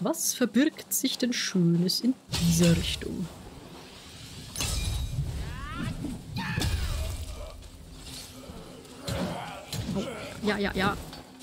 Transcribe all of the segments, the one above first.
Was verbirgt sich denn Schönes in dieser Richtung? Oh, ja, ja, ja.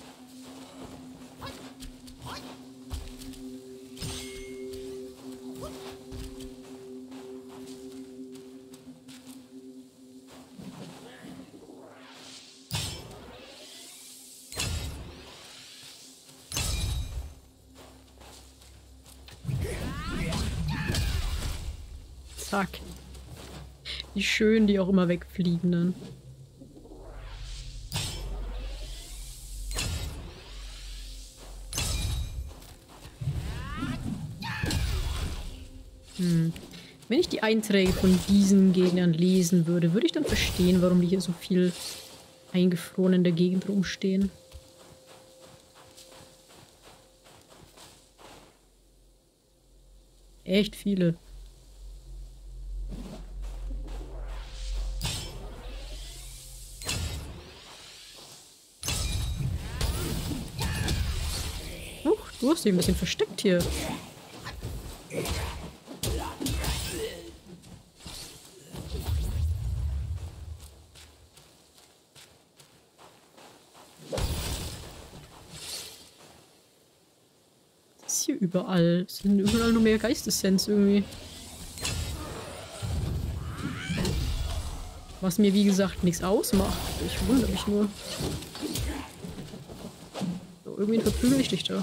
Zack. Wie schön die auch immer wegfliegen dann. Wenn ich die Einträge von diesen Gegnern lesen würde, würde ich dann verstehen, warum die hier so viel eingefroren in der Gegend rumstehen. Echt viele. Du hast dich ein bisschen versteckt hier. Das ist hier überall. Es sind überall nur mehr Geistessense irgendwie. Was mir, wie gesagt, nichts ausmacht. Ich wundere mich nur. So, irgendwie verprügel ich dich da.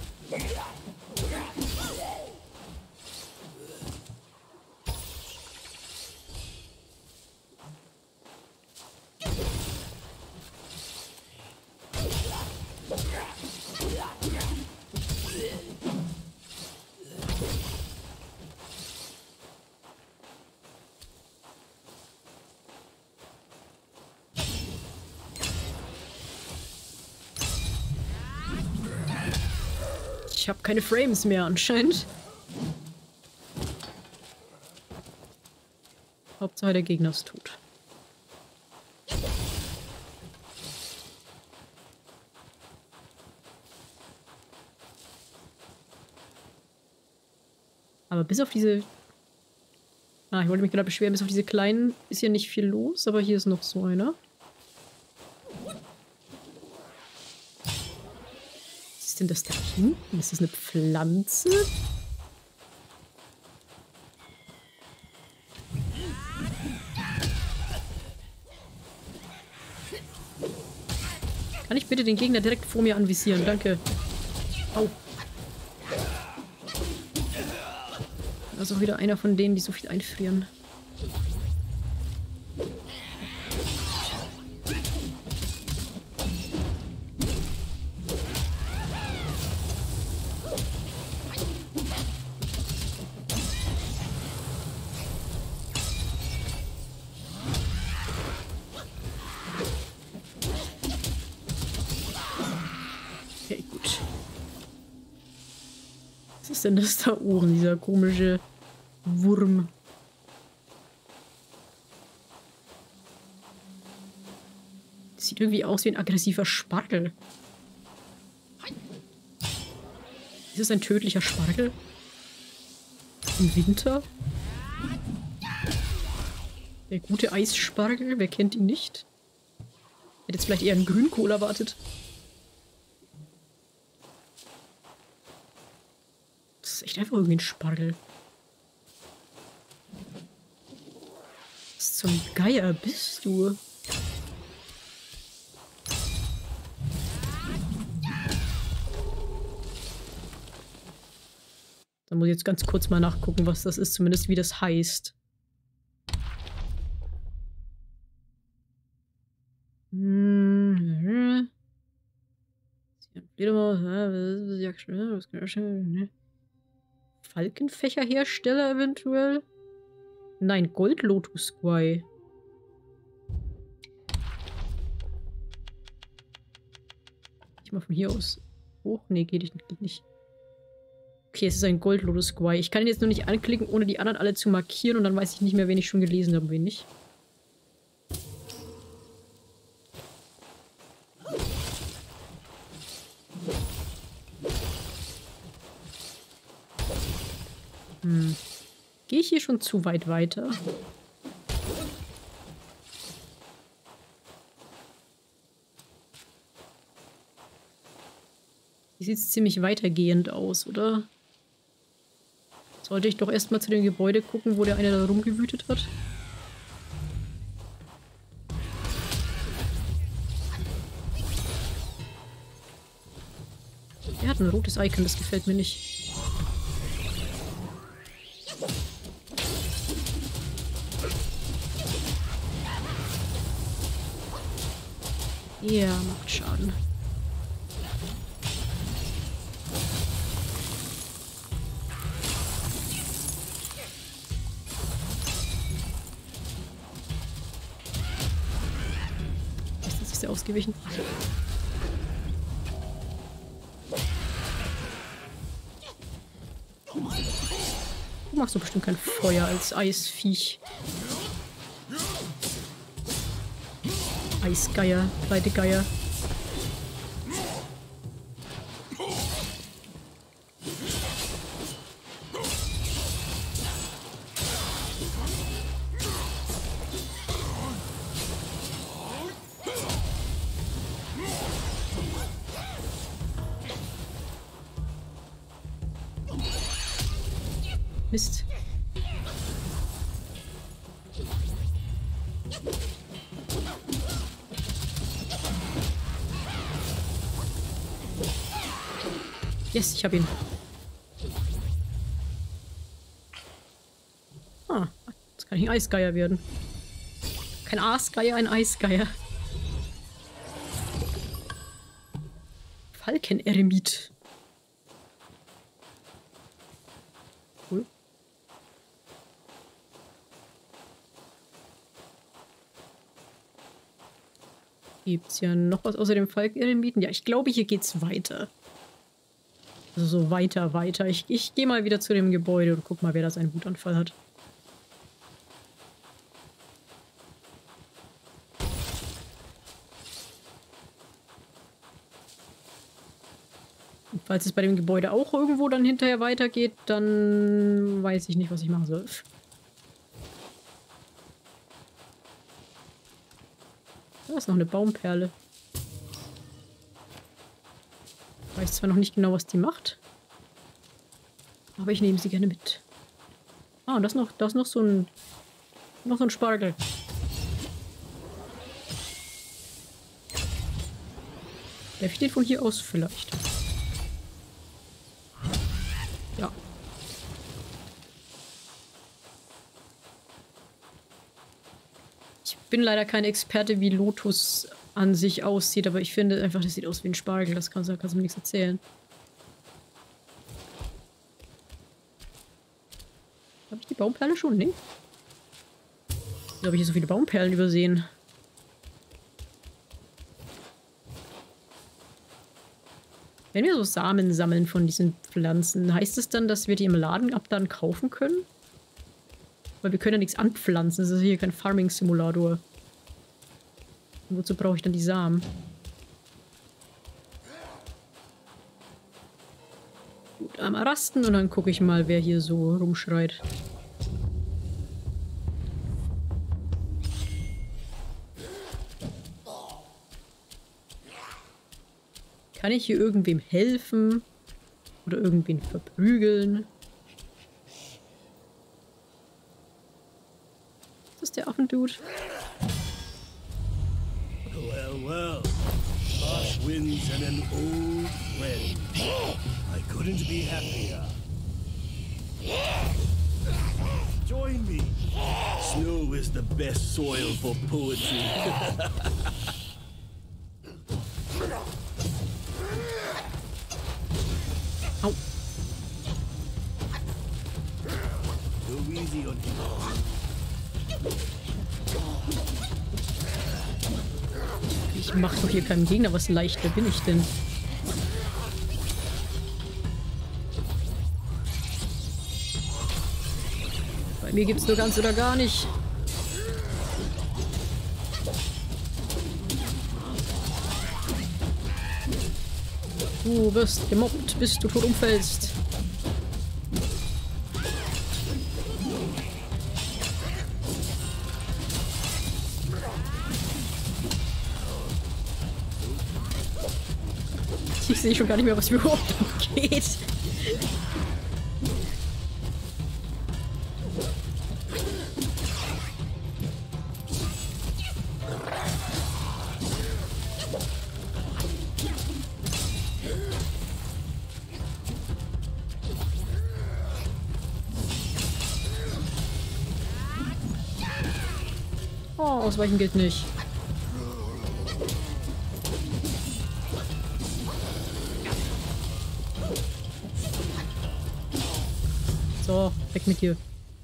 Ich habe keine Frames mehr anscheinend. Hauptsache der Gegner ist tot. Aber bis auf diese... Ah, ich wollte mich gerade beschweren, bis auf diese kleinen ist hier nicht viel los, aber hier ist noch so einer. Was ist denn das da hinten? Ist das eine Pflanze? Kann ich bitte den Gegner direkt vor mir anvisieren? Danke. Au. Das ist auch wieder einer von denen, die so viel einfrieren. Okay, gut. Was ist denn das da oben, dieser komische Wurm? Das sieht irgendwie aus wie ein aggressiver Spargel. Ist es ein tödlicher Spargel? Im Winter? Der gute Eisspargel, wer kennt ihn nicht? Hätte jetzt vielleicht eher einen Grünkohl erwartet. Das ist echt einfach irgendwie ein Spargel. Was zum Geier bist du? Da muss ich jetzt ganz kurz mal nachgucken, was das ist, zumindest wie das heißt. Falkenfächerhersteller eventuell? Nein, Goldlotus-Guai. Ich mal von hier aus hoch. Nee, geht nicht. Okay, es ist ein Goldlotus-Guai. Ich kann ihn jetzt nur nicht anklicken, ohne die anderen alle zu markieren und dann weiß ich nicht mehr, wen ich schon gelesen habe, wen nicht. Gehe ich hier schon zu weit weiter? Hier sieht es ziemlich weitergehend aus, oder? Sollte ich doch erstmal zu dem Gebäude gucken, wo der eine da rumgewütet hat? Er hat ein rotes Icon, das gefällt mir nicht. Ja, macht Schaden. Ist der ausgewichen? Du machst doch bestimmt kein Feuer als Eisviech. Eisgeier, Pleitegeier. Mist. Yes, ich hab ihn. Ah, jetzt kann ich ein Eisgeier werden. Kein Aasgeier, ein Eisgeier. Falkeneremit. Cool. Gibt's ja noch was außer dem Falkeneremiten? Ja, ich glaube, hier geht's weiter. Also so weiter. Ich gehe mal wieder zu dem Gebäude und guck mal, wer da seinen Wutanfall hat. Und falls es bei dem Gebäude auch irgendwo dann hinterher weitergeht, dann weiß ich nicht, was ich machen soll. Da ist noch eine Baumperle. Ich weiß zwar noch nicht genau, was die macht. Aber ich nehme sie gerne mit. Ah, und da ist noch so ein Spargel. Darf ich den von hier aus vielleicht? Ja. Ich bin leider kein Experte, wie Lotus an sich aussieht, aber ich finde einfach, das sieht aus wie ein Spargel. Das kannst du mir nichts erzählen. Habe ich die Baumperle schon? Nee. Wieso habe ich hier so viele Baumperlen übersehen? Wenn wir so Samen sammeln von diesen Pflanzen, heißt es dann, dass wir die im Laden ab dann kaufen können? Weil wir können ja nichts anpflanzen. Das ist hier kein Farming-Simulator. Wozu brauche ich dann die Samen? Gut, einmal rasten und dann gucke ich mal, wer hier so rumschreit. Kann ich hier irgendwem helfen? Oder irgendwen verprügeln? Ist das der Affendude? Well. Harsh winds and an old friend. I couldn't be happier. Join me. Snow is the best soil for poetry. Au. Go easy on him. Ich mach doch hier keinem Gegner was leicht. Wer bin ich denn? Bei mir gibt's nur ganz oder gar nicht. Du wirst gemobbt, bis du tot umfällst. Ich sehe schon gar nicht mehr, was überhaupt geht. Oh, ausweichen gilt nicht. So, weg mit dir.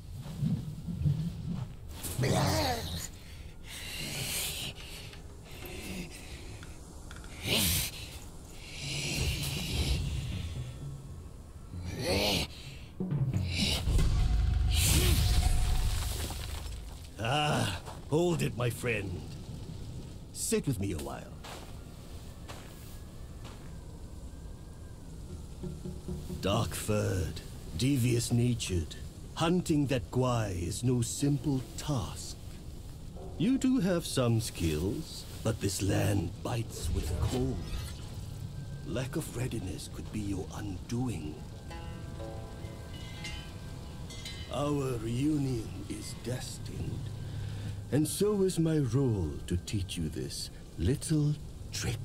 Ah, hold it, my friend. Sit with me a while. Dark-furred, devious-natured, hunting that Gwai is no simple task. You do have some skills, but this land bites with cold. Lack of readiness could be your undoing. Our reunion is destined, and so is my role to teach you this little trick.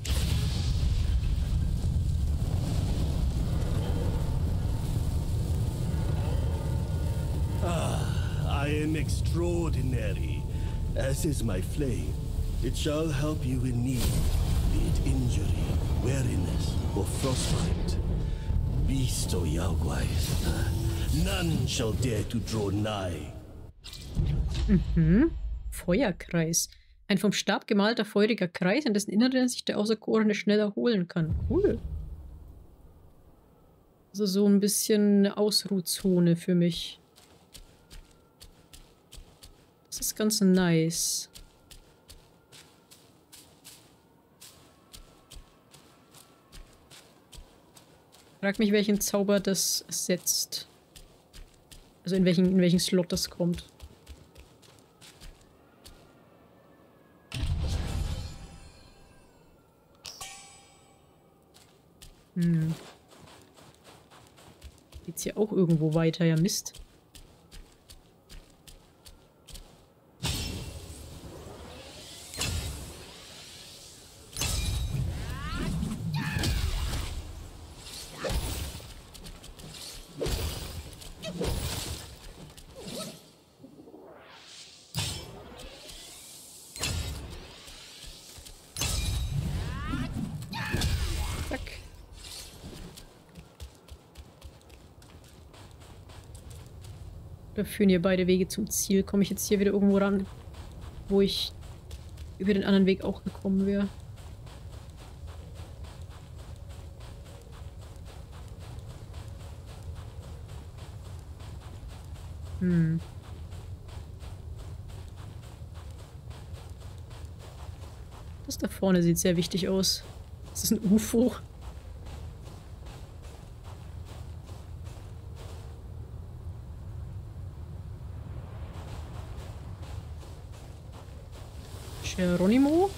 I am extraordinary, as is my flame. It shall help you in need, be it injury, weariness, or frostbite. Beast or Yaoguais, none shall dare to draw nigh. Mhm. Feuerkreis. Ein vom Stab gemalter feuriger Kreis, in dessen Inneren sich der Auserkorene schnell erholen kann. Cool. Also so ein bisschen eine Ausruhzone für mich. Das ist ganz nice. Frag mich, welchen Zauber das setzt. Also in welchen Slot das kommt. Geht's hier auch irgendwo weiter? Ja, Mist. Da führen hier beide Wege zum Ziel. Komme ich jetzt hier wieder irgendwo ran, wo ich über den anderen Weg auch gekommen wäre? Das da vorne sieht sehr wichtig aus. Das ist ein UFO. Geronimo?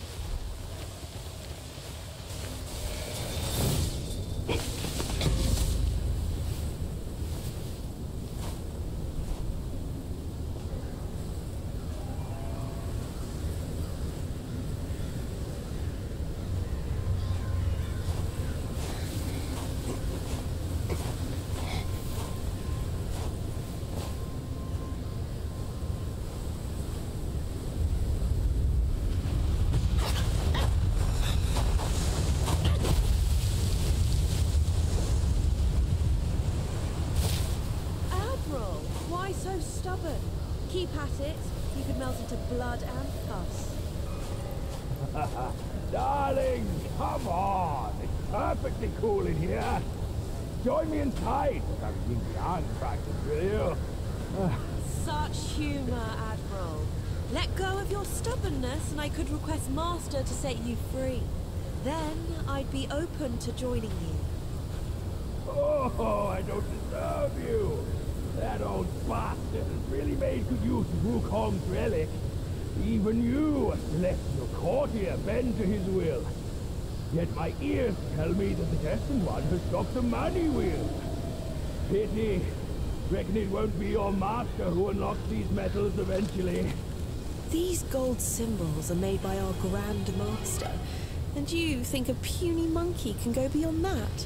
Keep at it. You could melt into blood and pus. Darling, come on. It's perfectly cool in here. Join me inside. I'm being practice, will you? Such humor, Admiral. Let go of your stubbornness and I could request Master to set you free. Then I'd be open to joining you. Oh, I don't deserve you. That old bastard has really made good use of Wukong's relic. Even you, celestial courtier, bend to his will. Yet my ears tell me that the Destined One has stopped the money wheel. Pity. Reckon it won't be your master who unlocks these metals eventually. These gold symbols are made by our Grand Master, and you think a puny monkey can go beyond that?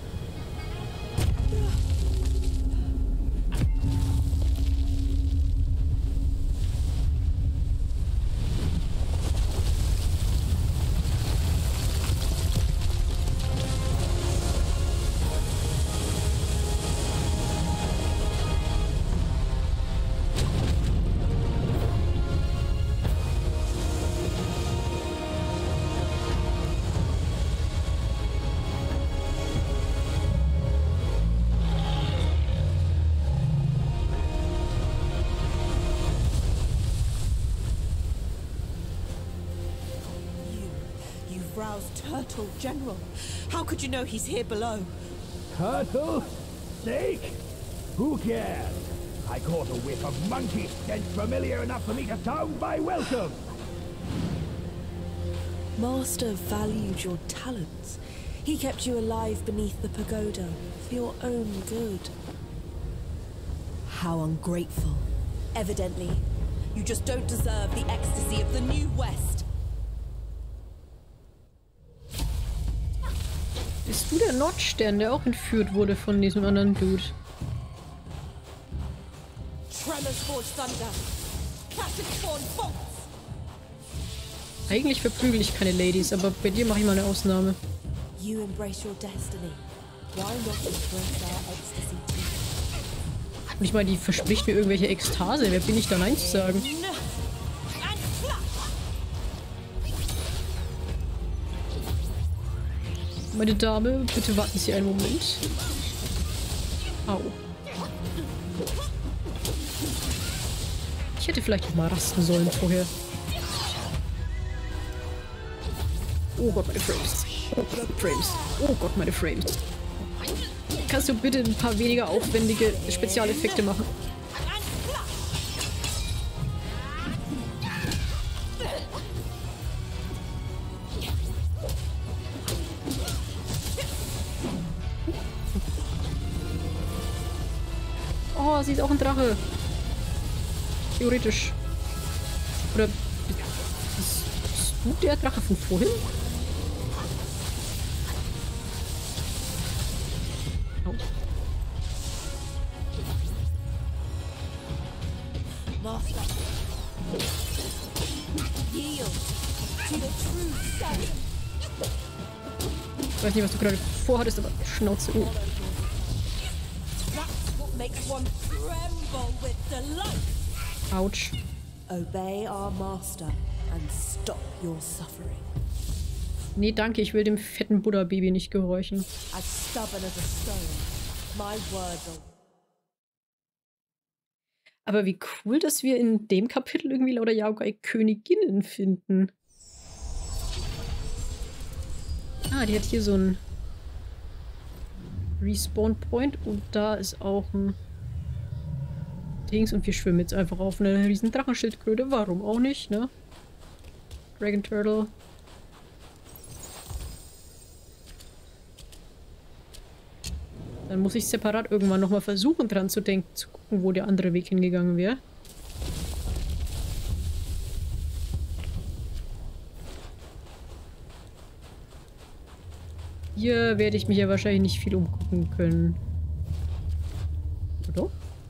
Turtle General. How could you know he's here below? Turtle? Snake? Who cares? I caught a whiff of monkey stench familiar enough for me to sound my welcome. Master valued your talents. He kept you alive beneath the pagoda for your own good. How ungrateful. Evidently, you just don't deserve the ecstasy of the New West. Bist du der Nordstern, der auch entführt wurde von diesem anderen Dude? Eigentlich verprügel ich keine Ladies, aber bei dir mache ich mal eine Ausnahme. Und ich meine, die verspricht mir irgendwelche Ekstase. Wer bin ich da, Nein zu sagen? Meine Dame, bitte warten Sie einen Moment. Au. Ich hätte vielleicht noch mal rasten sollen vorher. Oh Gott, meine Frames. Oh Gott, Frames. Oh Gott, meine Frames. Kannst du bitte ein paar weniger aufwendige Spezialeffekte machen? Oh, sie ist auch ein Drache. Theoretisch. Oder bist du der Drache von vorhin? Oh. Ich weiß nicht, was du gerade vorhattest, aber Schnauze. Oh. Autsch. Obey our master and stop your suffering. Nee, danke, ich will dem fetten Buddha-Baby nicht gehorchen. As stubborn as a stone. My words are... Aber wie cool, dass wir in dem Kapitel irgendwie lauter Yaogai Königinnen finden. Ah, die hat hier so ein Respawn-Point und da ist auch ein Dings und wir schwimmen jetzt einfach auf eine riesen Drachenschildkröte. Warum auch nicht, ne? Dragon Turtle. Dann muss ich separat irgendwann nochmal versuchen dran zu denken, zu gucken, wo der andere Weg hingegangen wäre. Hier werde ich mich ja wahrscheinlich nicht viel umgucken können. Oder?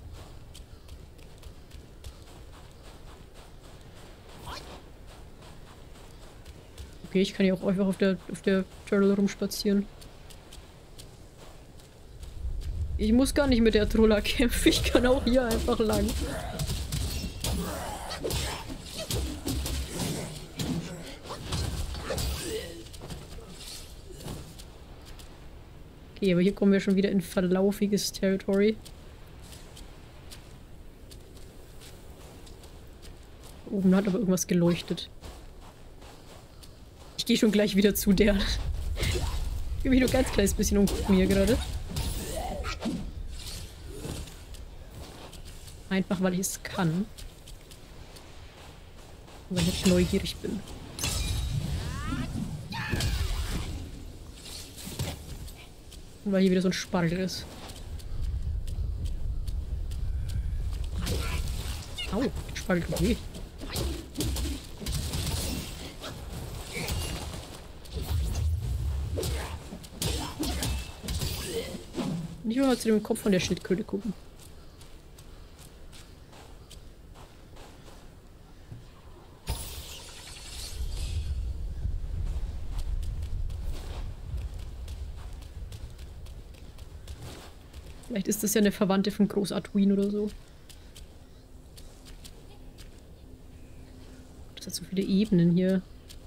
Okay, ich kann ja auch einfach auf der Turtle rumspazieren. Ich muss gar nicht mit der Trolla kämpfen, ich kann auch hier einfach lang. Okay, aber hier kommen wir schon wieder in verlaufiges Territory. Oben hat aber irgendwas geleuchtet. Ich gehe schon gleich wieder zu der. Ich will mich nur ganz kleines bisschen umgucken hier gerade. Einfach weil ich es kann. Und weil ich neugierig bin. Weil hier wieder so ein Spargel ist. Au, der Spargel tut weh. Ich will mal zu dem Kopf von der Schildkröte gucken. Vielleicht ist das ja eine Verwandte von Groß Arduin oder so. Das hat so viele Ebenen hier.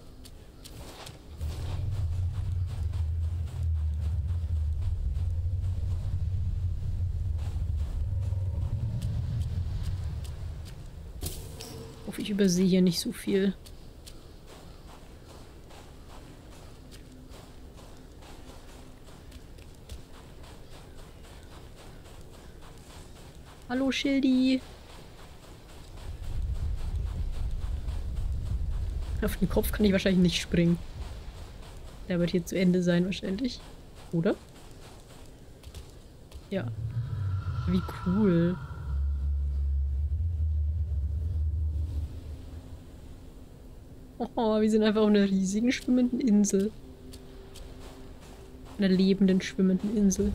Ich hoffe, ich übersehe hier nicht so viel. Hallo Schildi. Auf den Kopf kann ich wahrscheinlich nicht springen. Der wird hier zu Ende sein wahrscheinlich. Oder? Ja. Wie cool. Oh, wir sind einfach auf einer riesigen schwimmenden Insel. Einer lebenden schwimmenden Insel.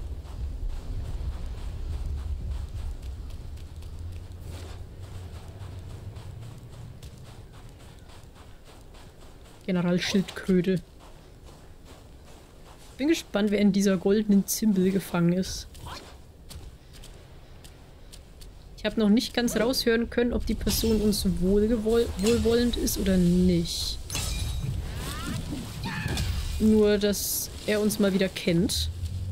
Generalschildkröte. Bin gespannt, wer in dieser goldenen Zimbel gefangen ist. Ich habe noch nicht ganz raushören können, ob die Person uns wohlwollend ist oder nicht. Nur, dass er uns mal wieder kennt.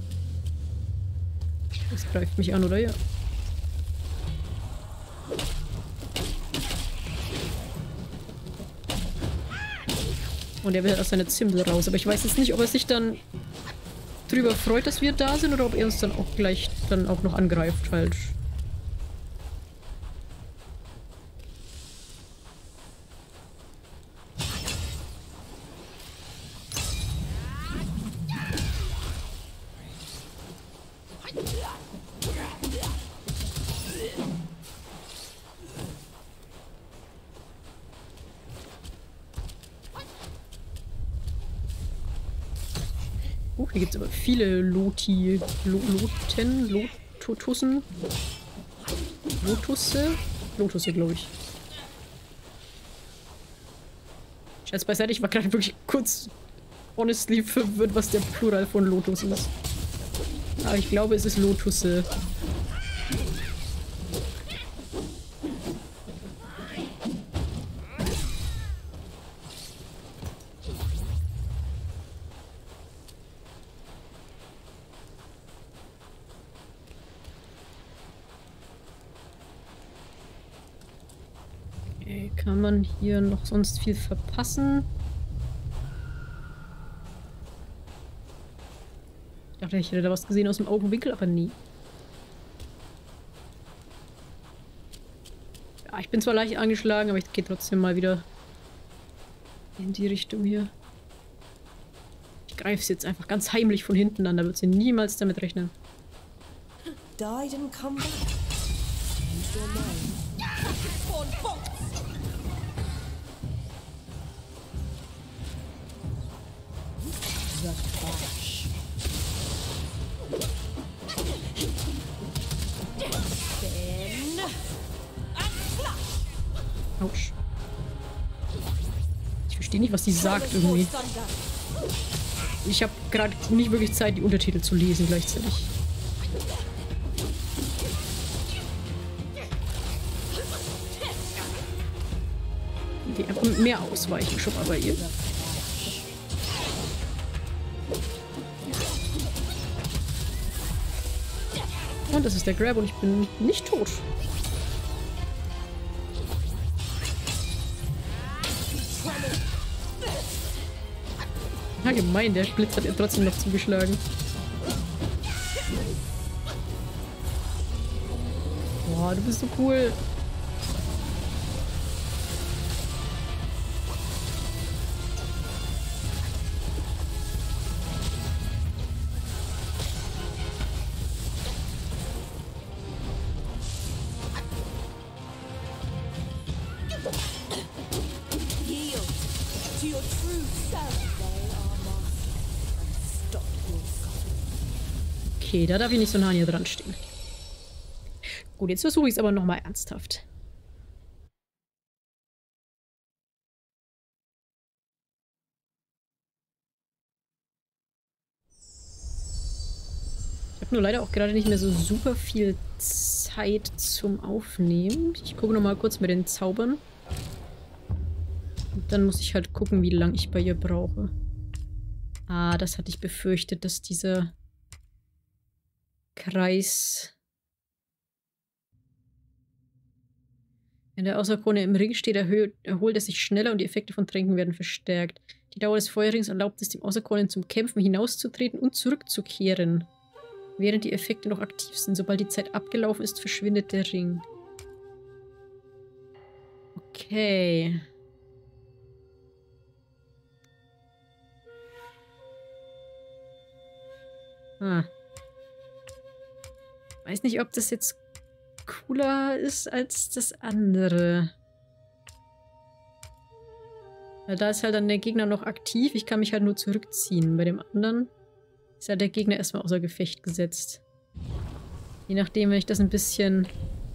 Das greift mich an, oder? Ja. Und er will aus seiner Zimbel raus. Aber ich weiß jetzt nicht, ob er sich dann drüber freut, dass wir da sind, oder ob er uns dann auch gleich dann auch noch angreift halt. Hier gibt es aber viele Lotussen. Lotusse, glaube ich. Scherz beiseite, ich war gerade wirklich kurz honestly verwirrt, was der Plural von Lotus ist. Aber ich glaube, es ist Lotusse. Kann man hier noch sonst viel verpassen? Ich dachte, ich hätte da was gesehen aus dem Augenwinkel, aber nie. Ja, ich bin zwar leicht angeschlagen, aber ich gehe trotzdem mal wieder in die Richtung hier. Ich greife sie jetzt einfach ganz heimlich von hinten an, da wird sie niemals damit rechnen. Died and come back. Autsch. Ich verstehe nicht, was die sagt irgendwie. Ich habe gerade nicht wirklich Zeit, die Untertitel zu lesen gleichzeitig. Okay, und mehr ausweichen schon mal bei ihr. Und das ist der Grab und ich bin nicht tot. Ja, gemein, der Blitz hat ihr trotzdem noch zugeschlagen. Boah, du bist so cool. Okay, da darf ich nicht so nah an ihr dran stehen. Gut, jetzt versuche ich es aber nochmal ernsthaft. Ich habe nur leider auch gerade nicht mehr so super viel Zeit zum Aufnehmen. Ich gucke nochmal kurz mit den Zaubern. Und dann muss ich halt gucken, wie lange ich bei ihr brauche. Ah, das hatte ich befürchtet, dass dieser Kreis wenn der Außerkrone im Ring steht, erholt er sich schneller und die Effekte von Tränken werden verstärkt. Die Dauer des Feuerrings erlaubt es dem Außerkronen zum Kämpfen hinauszutreten und zurückzukehren, während die Effekte noch aktiv sind. Sobald die Zeit abgelaufen ist, verschwindet der Ring. Okay. Weiß nicht, ob das jetzt cooler ist als das andere. Weil da ist halt dann der Gegner noch aktiv. Ich kann mich halt nur zurückziehen. Bei dem anderen ist halt der Gegner erstmal außer Gefecht gesetzt. Je nachdem, wenn ich das ein bisschen...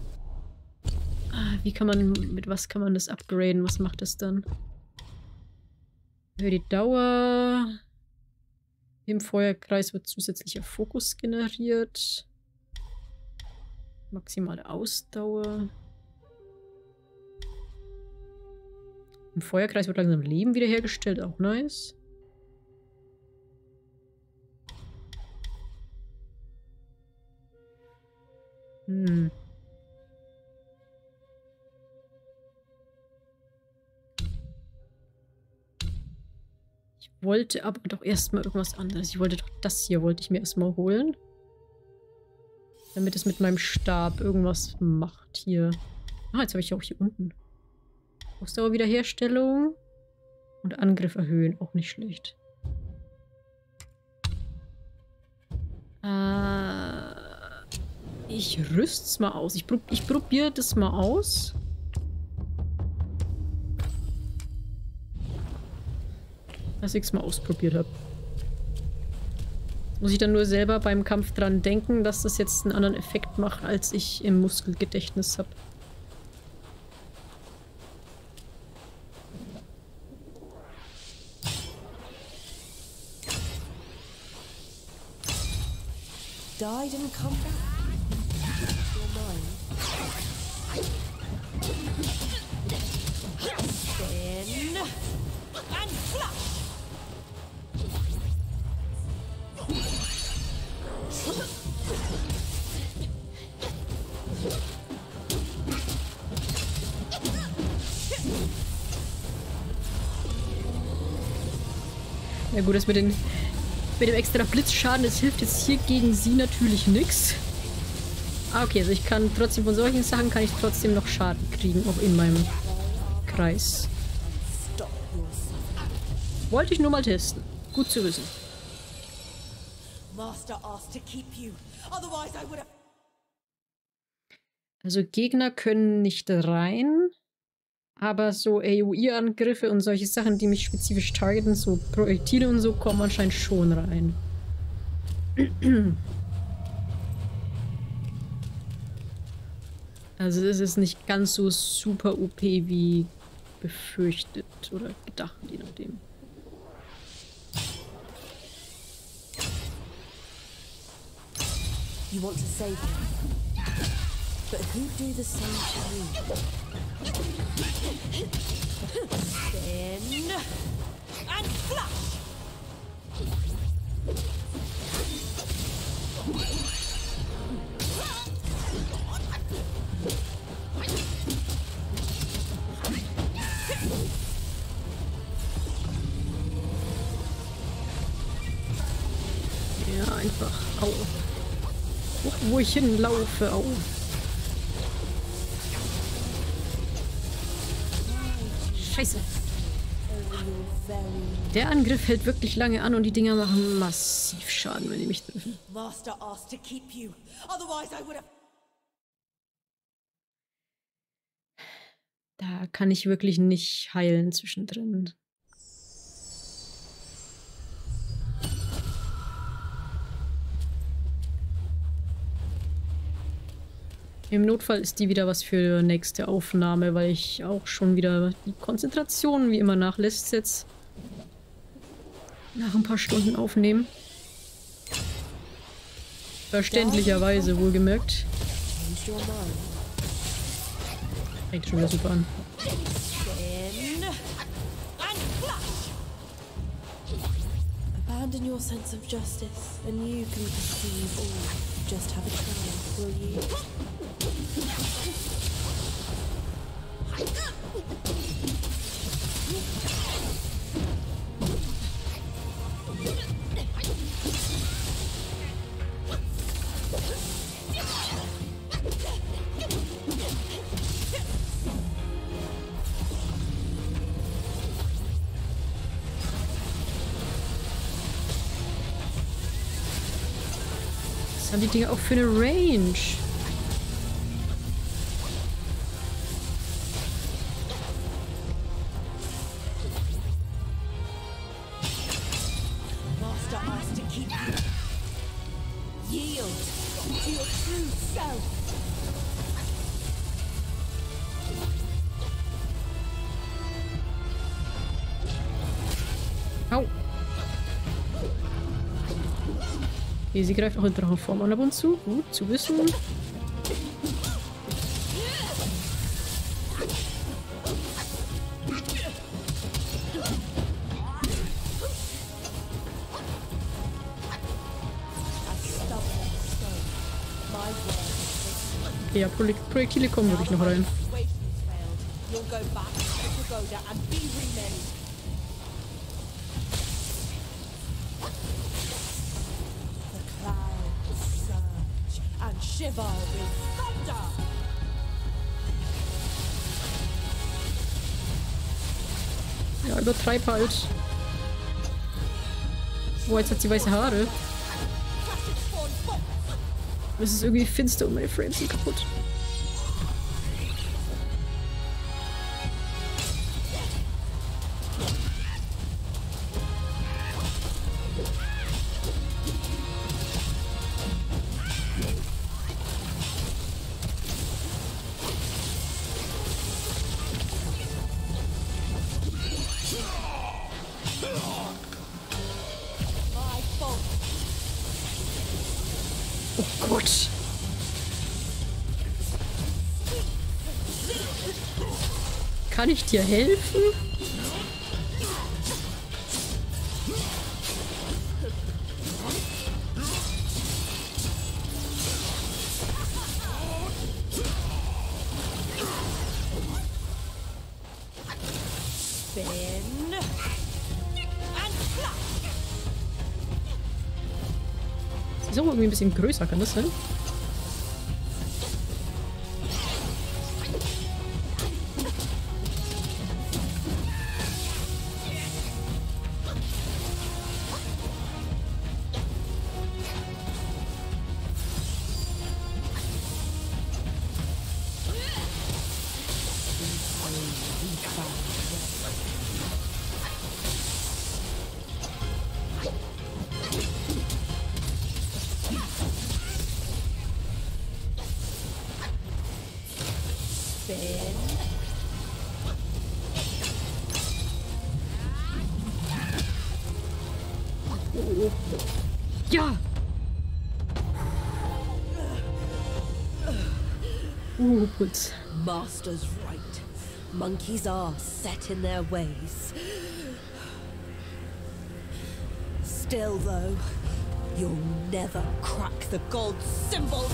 wie kann man... Mit was kann man das upgraden? Was macht das dann? Für die Dauer... Im Feuerkreis wird zusätzlicher Fokus generiert. Maximale Ausdauer. Im Feuerkreis wird langsam Leben wiederhergestellt. Auch nice. Ich wollte aber doch erstmal irgendwas anderes. Ich wollte doch das hier, wollte ich mir erstmal holen. Damit es mit meinem Stab irgendwas macht hier. Ah, jetzt habe ich ja auch hier unten. Ausdauer Wiederherstellung. Und Angriff erhöhen. Auch nicht schlecht. Ich rüst's mal aus. Ich probiere das mal aus. Dass ich es mal ausprobiert habe. Muss ich dann nur selber beim Kampf dran denken, dass das jetzt einen anderen Effekt macht, als ich im Muskelgedächtnis habe. Died and come back. Your mind. Spin and flush. Ja gut, das mit dem extra Blitzschaden, das hilft jetzt hier gegen sie natürlich nichts. Ah, okay, also ich kann trotzdem von solchen Sachen kann ich trotzdem noch Schaden kriegen, auch in meinem Kreis. Wollte ich nur mal testen. Gut zu wissen. Also Gegner können nicht rein, aber so AoE-Angriffe und solche Sachen, die mich spezifisch targeten, so Projektile und so, kommen anscheinend schon rein. Also es ist nicht ganz so super OP wie befürchtet oder gedacht, je nachdem. You want to save him, but who do the same to you? Spin and flush. Ja, einfach. Au. Wo ich hinlaufe, au. Scheiße. Der Angriff hält wirklich lange an und die Dinger machen massiv Schaden, wenn die mich treffen. Da kann ich wirklich nicht heilen zwischendrin. Im Notfall ist die wieder was für nächste Aufnahme, weil ich auch schon wieder die Konzentration wie immer nachlässt jetzt. Nach ein paar Stunden aufnehmen. Verständlicherweise, wohlgemerkt. Fängt schon wieder super an. Abandon your sense of justice, and you can perceive all. Just have a try, will you? Was haben die Dinge auch für eine Range? Master asks to keep you. Yield to your true self. Au! Okay, sie greift auch in Drachenform an ab und zu. Gut zu wissen. Okay, ja, Projektile kommen wirklich noch rein. You'll go back to Pagoda and be remade. The clouds surge and shiver with thunder. Ja, übertreib halt. Oh, jetzt hat sie weiße Haare. Es ist irgendwie finster und meine Frames sind kaputt. Oh Gott. Kann ich dir helfen? Sie ist auch irgendwie ein bisschen größer, kann das sein? Ja! Gut. Master's right. Monkeys are set in their ways. Still, though, you'll never crack the gold symbol.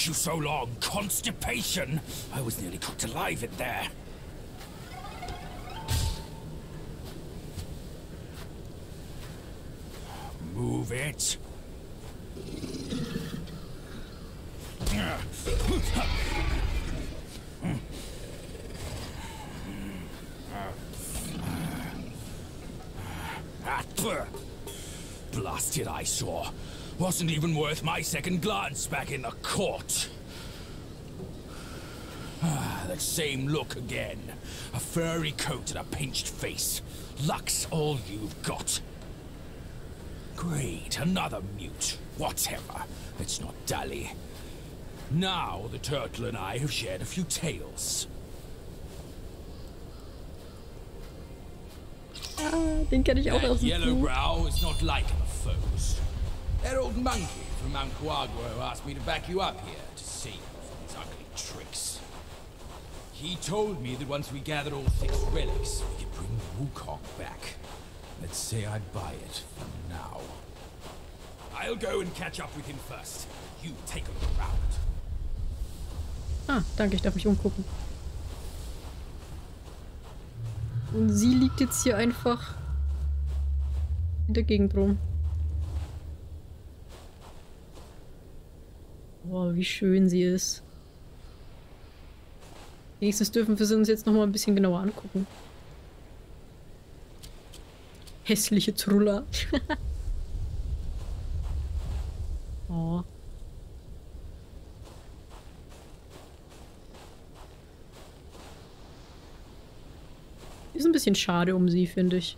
took you so long? Constipation? I was nearly cooked alive in there. Move it. Blasted eyesore. Wasn't even worth my second glance back in the court. That same look again. A furry coat and a pinched face. Luck's all you've got. Great, another mute. Whatever. Let's not dally. Now the turtle and I have shared a few tales. Ah, den kenne ich auch aus dem Buch. Yellowbrow is not like the foes. That old monkey from Mount Quagua who asked me to back you up here to save you from his ugly tricks. He told me that once we gathered all 6 relics, we could bring Wukong back. Let's say I'd buy it for now. I'll go and catch up with him first. You take a look around. Ah, danke, ich darf mich umgucken. Und sie liegt jetzt hier einfach in der Gegend rum. Boah, wie schön sie ist. Nächstes dürfen wir sie uns jetzt nochmal ein bisschen genauer angucken. Hässliche Trulla. Oh. Ist ein bisschen schade um sie, finde ich.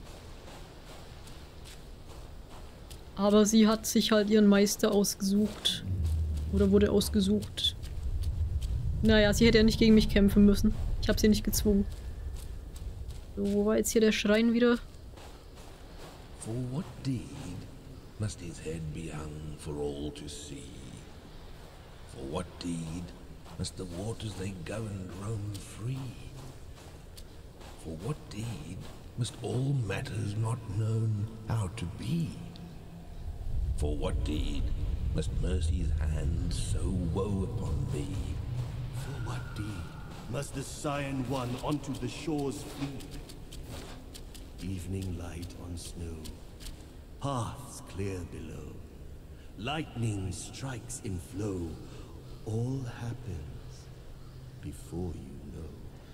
Aber sie hat sich halt ihren Meister ausgesucht. Oder wurde ausgesucht. Naja, sie hätte ja nicht gegen mich kämpfen müssen. Ich habe sie nicht gezwungen. So, wo war jetzt hier der Schrein wieder? For what deed must his head be hung for all to see? For what deed must the waters they govern roam free? For what deed must all matters not known how to be? For what deed must mercy's hand so woe upon thee? For what deed must the Cyan One onto the shores flee? Evening light on snow, paths clear below, lightning strikes in flow, all happens before you know.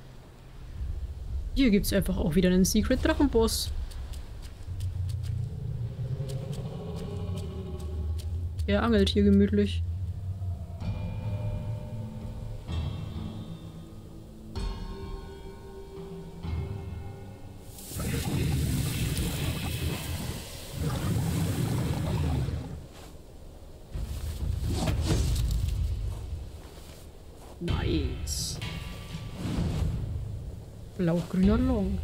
Hier gibt es einfach auch wieder einen Secret Drachenboss. Er angelt hier gemütlich. Nice. Blau-grüner Long.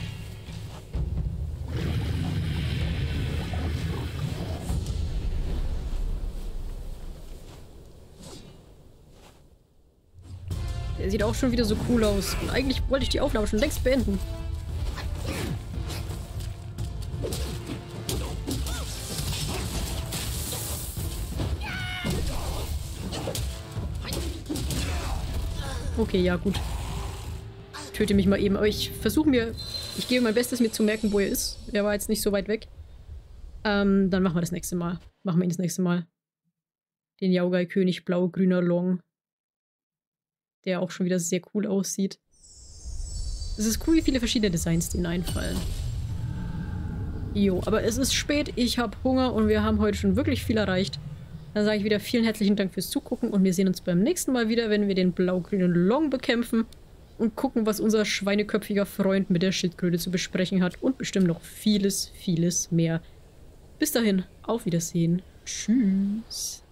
Der sieht auch schon wieder so cool aus. Und eigentlich wollte ich die Aufnahme schon längst beenden. Okay, ja gut. Töte mich mal eben. Aber ich versuche mir... Ich gebe mein Bestes, mir zu merken, wo er ist. Er war jetzt nicht so weit weg. Dann machen wir das nächste Mal. Machen wir ihn das nächste Mal. Den Yaogai-König blau-grüner Long. Der auch schon wieder sehr cool aussieht. Es ist cool, wie viele verschiedene Designs denen einfallen. Jo, aber es ist spät, ich habe Hunger und wir haben heute schon wirklich viel erreicht. Dann sage ich wieder vielen herzlichen Dank fürs Zugucken und wir sehen uns beim nächsten Mal wieder, wenn wir den blau-grünen Long bekämpfen und gucken, was unser schweineköpfiger Freund mit der Schildkröte zu besprechen hat und bestimmt noch vieles, vieles mehr. Bis dahin, auf Wiedersehen. Tschüss.